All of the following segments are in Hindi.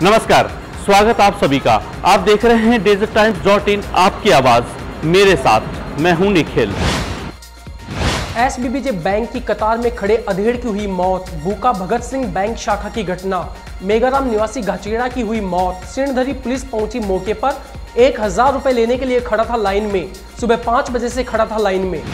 नमस्कार, स्वागत आप सभी का। आप देख रहे हैं DesertTimes.in आपकी आवाज। मेरे साथ मैं हूं निखिल। SBBJ बैंक की कतार में खड़े अधेड़ की हुई मौत। भूखा भगत सिंह बैंक शाखा की घटना। मेगाराम निवासी घाचेड़ा की हुई मौत। सिणधरी पुलिस पहुंची मौके पर। 1000 रुपए लेने के लिए खड़ा था लाइन में। सुबह 5 बजे से खड़ा था लाइन में।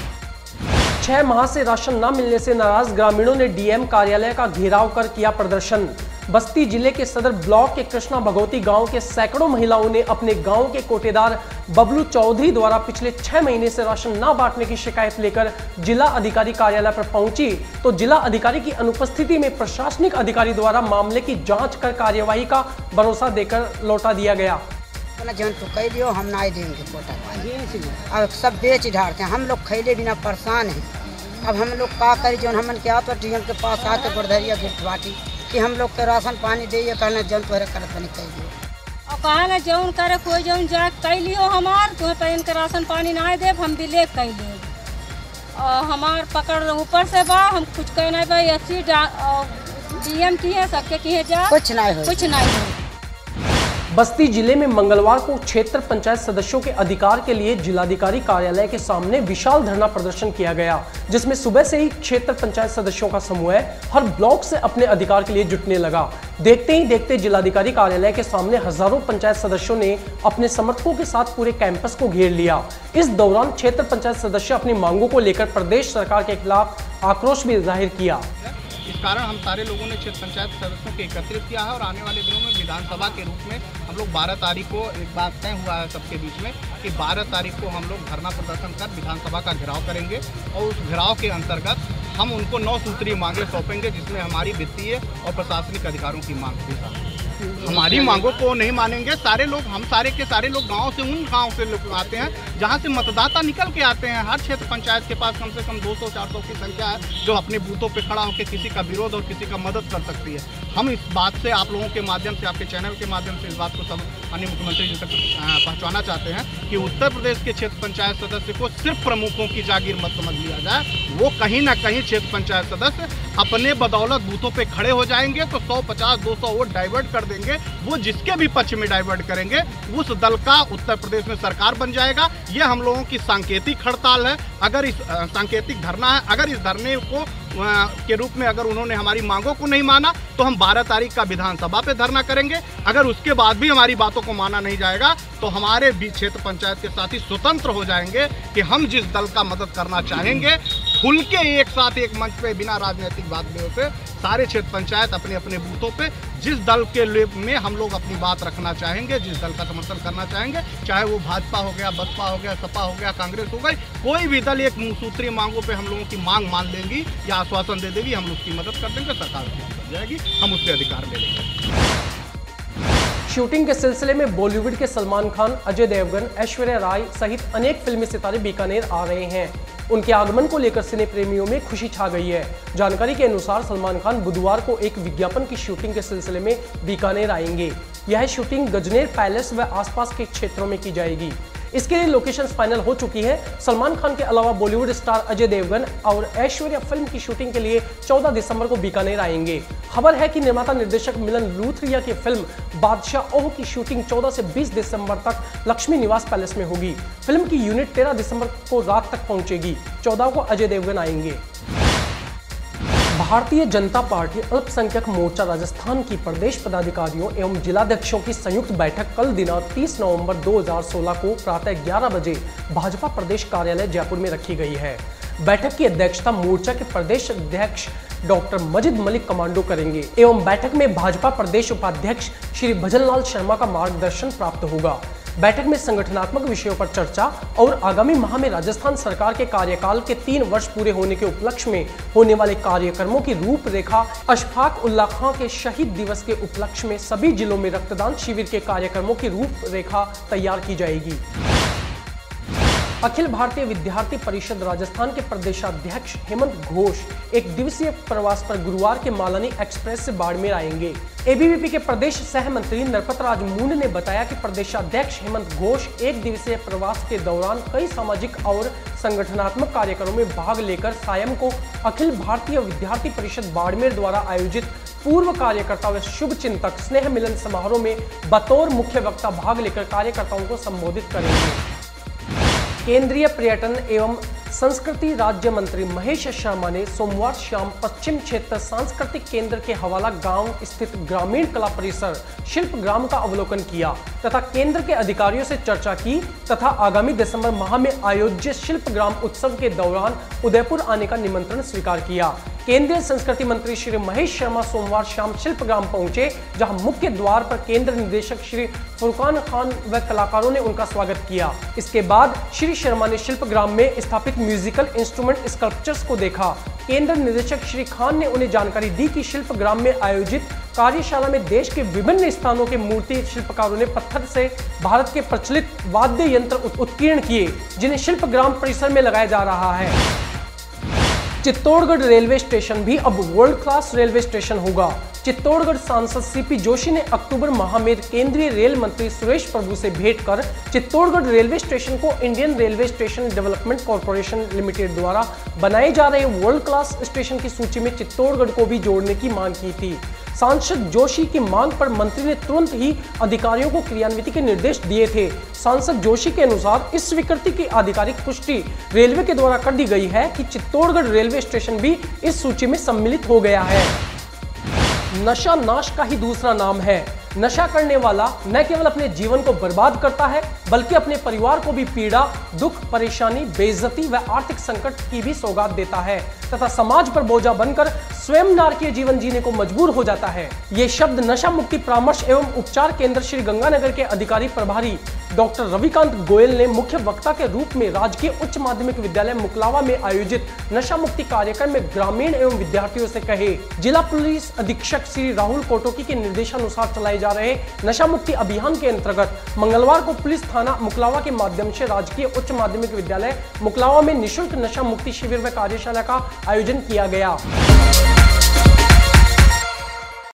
6 माह से राशन न मिलने से नाराज ग्रामीणों ने DM कार्यालय का घेराव कर किया प्रदर्शन। बस्ती जिले के सदर ब्लॉक के कृष्णा भगवती गांव के सैकड़ों महिलाओं ने अपने गांव के कोटेदार बबलू चौधरी द्वारा पिछले 6 महीने से राशन न बांटने की शिकायत लेकर जिला अधिकारी कार्यालय पर पहुंची तो जिला अधिकारी की अनुपस्थिति में प्रशासनिक अधिकारी द्वारा मामले की जांच कर कार्यवाही का भरोसा देकर लौटा दिया गया। तो कह दियो हम ना देंगे कोटा, अब सब बेच ढारते हैं, हम लोग खैले बिना परेशान हैं। अब हम लोग का करी जो हमन क्या तो टीएम के पास आके गोरधरिया गिरवाटी कि हम लोग के राशन पानी दे कहना जन तोहरे करत बनी कह दियो और कहना जौन करे कोई जौन जा कह लियो हमार तुम्हें पैन के राशन पानी ना दे हम भी ले कह ले और हमार पकड़ ऊपर से बा हम कुछ कह नहीं भाई अच्छी DM की है सबके की है जा कुछ नहीं। बस्ती जिले में मंगलवार को क्षेत्र पंचायत सदस्यों के अधिकार के लिए जिलाधिकारी कार्यालय के सामने विशाल धरना प्रदर्शन किया गया, जिसमें सुबह से ही क्षेत्र पंचायत सदस्यों का समूह हर ब्लॉक से अपने अधिकार के लिए जुटने लगा। देखते ही देखते जिलाधिकारी कार्यालय के सामने हजारों पंचायत सदस्यों ने अपने समर्थकों के साथ पूरे कैंपस को घेर लिया। इस दौरान क्षेत्र पंचायत सदस्य अपनी मांगों को लेकर प्रदेश सरकार के खिलाफ आक्रोश भी जाहिर किया। इस कारण हम सारे लोगों ने क्षेत्र पंचायत सदस्यों को एकत्रित किया है और आने वाले दिनों में विधानसभा के रूप में हम लोग 12 तारीख को एक बात तय हुआ है सबके बीच में कि 12 तारीख को हम लोग धरना प्रदर्शन कर विधानसभा का घेराव करेंगे और उस घेराव के अंतर्गत हम उनको 9 सूत्रीय मांगे सौंपेंगे, जिसमें हमारी वित्तीय और प्रशासनिक अधिकारों की मांग भी है। हमारी मांगों को नहीं मानेंगे सारे लोग, हम सारे के सारे लोग गांव से उन गांव से लोग आते हैं जहां से मतदाता निकल के आते हैं। हर क्षेत्र पंचायत के पास कम से कम 200-400 की संख्या है जो अपने बूथों पे खड़ा होकर किसी का विरोध और किसी का मदद कर सकती है। हम इस बात से आप लोगों के माध्यम से, आपके चैनल के माध्यम से इस बात को सब माननीय मुख्यमंत्री जी तक पहुँचाना चाहते हैं कि उत्तर प्रदेश के क्षेत्र पंचायत सदस्य को सिर्फ प्रमुखों की जागीर मत समझ लिया जाए। वो कहीं ना कहीं क्षेत्र पंचायत सदस्य अपने बदौलत बूथों पे खड़े हो जाएंगे तो 150-200 वोट डाइवर्ट कर देंगे। वो जिसके भी पक्ष में डाइवर्ट करेंगे उस दल का उत्तर प्रदेश में सरकार बन जाएगा। ये हम लोगों की सांकेतिक हड़ताल है। अगर इस सांकेतिक धरना है, अगर इस धरने को के रूप में अगर उन्होंने हमारी मांगों को नहीं माना तो हम 12 तारीख का विधानसभा पे धरना करेंगे। अगर उसके बाद भी हमारी बातों को माना नहीं जाएगा तो हमारे भी क्षेत्र पंचायत के साथी स्वतंत्र हो जाएंगे कि हम जिस दल का मदद करना चाहेंगे खुल के एक साथ एक मंच पे बिना राजनीतिक बातों से सारे क्षेत्र पंचायत अपने अपने बूथों पे जिस दल के में हम लोग अपनी बात रखना चाहेंगे, जिस दल का समर्थन करना चाहेंगे, चाहे वो भाजपा हो गया, बसपा हो गया, सपा हो गया, कांग्रेस हो गई, कोई भी दल एक सूत्रीय मांगों पे हम लोगों की मांग मान लेंगी या आश्वासन दे देगी, हम उसकी मदद कर देंगे, सरकार बन जाएगी, हम उससे अधिकार ले लेंगे। शूटिंग के सिलसिले में बॉलीवुड के सलमान खान, अजय देवगन, ऐश्वर्या राय सहित अनेक फिल्मी सितारे बीकानेर आ रहे हैं। उनके आगमन को लेकर सिने प्रेमियों में खुशी छा गई है। जानकारी के अनुसार सलमान खान बुधवार को एक विज्ञापन की शूटिंग के सिलसिले में बीकानेर आएंगे। यह शूटिंग गजनेर पैलेस व आसपास के क्षेत्रों में की जाएगी। इसके लिए लोकेशंस फाइनल हो चुकी है। सलमान खान के अलावा बॉलीवुड स्टार अजय देवगन और ऐश्वर्या फिल्म की शूटिंग के लिए 14 दिसंबर को बीकानेर आएंगे। खबर है कि निर्माता निर्देशक मिलन लूथरिया की फिल्म बादशाह ओह की शूटिंग 14 से 20 दिसंबर तक लक्ष्मी निवास पैलेस में होगी। फिल्म की यूनिट 13 दिसंबर को रात तक पहुंचेगी। 14 को अजय देवगन आएंगे। भारतीय जनता पार्टी अल्पसंख्यक मोर्चा राजस्थान की प्रदेश पदाधिकारियों एवं जिलाध्यक्षों की संयुक्त बैठक कल दिनांक 30 नवंबर 2016 को प्रातः 11 बजे भाजपा प्रदेश कार्यालय जयपुर में रखी गई है। बैठक की अध्यक्षता मोर्चा के प्रदेश अध्यक्ष डॉक्टर मजिद मलिक कमांडो करेंगे एवं बैठक में भाजपा प्रदेश उपाध्यक्ष श्री भजनलाल शर्मा का मार्गदर्शन प्राप्त होगा। बैठक में संगठनात्मक विषयों पर चर्चा और आगामी माह में राजस्थान सरकार के कार्यकाल के 3 वर्ष पूरे होने के उपलक्ष्य में होने वाले कार्यक्रमों की रूपरेखा, अशफाक उल्ला खां के शहीद दिवस के उपलक्ष्य में सभी जिलों में रक्तदान शिविर के कार्यक्रमों की रूपरेखा तैयार की जाएगी। अखिल भारतीय विद्यार्थी परिषद राजस्थान के प्रदेशाध्यक्ष हेमंत घोष एक दिवसीय प्रवास पर गुरुवार के मालानी एक्सप्रेस से बाड़मेर आएंगे। एबीवीपी के प्रदेश सह मंत्री नरपत राज मूंड ने बताया कि प्रदेशाध्यक्ष हेमंत घोष एक दिवसीय प्रवास के दौरान कई सामाजिक और संगठनात्मक कार्यक्रमों में भाग लेकर सायं को अखिल भारतीय विद्यार्थी परिषद बाड़मेर द्वारा आयोजित पूर्व कार्यकर्ता व शुभ चिंतक स्नेह मिलन समारोह में बतौर मुख्य वक्ता भाग लेकर कार्यकर्ताओं को संबोधित करेंगे। केंद्रीय पर्यटन एवं संस्कृति राज्य मंत्री महेश शर्मा ने सोमवार शाम पश्चिम क्षेत्र सांस्कृतिक केंद्र के हवाला गांव स्थित ग्रामीण कला परिसर शिल्प ग्राम का अवलोकन किया तथा केंद्र के अधिकारियों से चर्चा की तथा आगामी दिसंबर माह में आयोजित शिल्प ग्राम उत्सव के दौरान उदयपुर आने का निमंत्रण स्वीकार किया। केंद्रीय संस्कृति मंत्री श्री महेश शर्मा सोमवार शाम शिल्प ग्राम पहुंचे, जहां मुख्य द्वार पर केंद्र निदेशक श्री फुरकान खान व कलाकारों ने उनका स्वागत किया। इसके बाद श्री शर्मा ने शिल्प ग्राम में स्थापित म्यूजिकल इंस्ट्रूमेंट स्कल्पचर्स को देखा। केंद्र निदेशक श्री खान ने उन्हें जानकारी दी कि शिल्प ग्राम में आयोजित कार्यशाला में देश के विभिन्न स्थानों के मूर्ति शिल्पकारों ने पत्थर से भारत के प्रचलित वाद्य यंत्र उत्कीर्ण किए, जिन्हें शिल्प ग्राम परिसर में लगाया जा रहा है। चित्तौड़गढ़ रेलवे स्टेशन भी अब वर्ल्ड क्लास रेलवे स्टेशन होगा। चित्तौड़गढ़ सांसद सीपी जोशी ने अक्टूबर माह में केंद्रीय रेल मंत्री सुरेश प्रभु से भेंट कर चित्तौड़गढ़ रेलवे स्टेशन को Indian railway station development corporation limited द्वारा बनाए जा रहे वर्ल्ड क्लास स्टेशन की सूची में चित्तौड़गढ़ को भी जोड़ने की मांग की थी। सांसद जोशी की मांग पर मंत्री ने तुरंत ही अधिकारियों को क्रियान्वित के निर्देश दिए थे। सांसद जोशी के अनुसार इस स्वीकृति की आधिकारिक पुष्टि रेलवे के द्वारा कर दी गई है कि चित्तौड़गढ़ रेलवे स्टेशन भी इस सूची में सम्मिलित हो गया है। नशा नाश का ही दूसरा नाम है। नशा करने वाला न केवल अपने जीवन को बर्बाद करता है, बल्कि अपने परिवार को भी पीड़ा, दुख, परेशानी, बेइज्जती व आर्थिक संकट की भी सौगात देता है तथा समाज पर बोझा बनकर स्वयं नारकीय जीवन जीने को मजबूर हो जाता है। ये शब्द नशा मुक्ति परामर्श एवं उपचार केंद्र श्री गंगानगर के अधिकारी प्रभारी डॉक्टर रविकांत गोयल ने मुख्य वक्ता के रूप में राजकीय उच्च माध्यमिक विद्यालय मुकलावा में आयोजित नशा मुक्ति कार्यक्रम में ग्रामीण एवं विद्यार्थियों से कहे। जिला पुलिस अधीक्षक श्री राहुल कोटोकी के निर्देशानुसार चलाए जा रहे नशा मुक्ति अभियान के अंतर्गत मंगलवार को पुलिस थाना मुकलावा के माध्यम से राजकीय उच्च माध्यमिक विद्यालय मुकलावा में निःशुल्क नशा मुक्ति शिविर व कार्यशाला का आयोजन किया गया।